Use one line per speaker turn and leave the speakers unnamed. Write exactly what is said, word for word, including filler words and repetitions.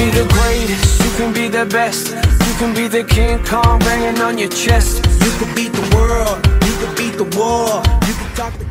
be the greatest, you can be the best. You can be the King Kong banging on your chest.
You can beat the world, you can beat the war. You can talk the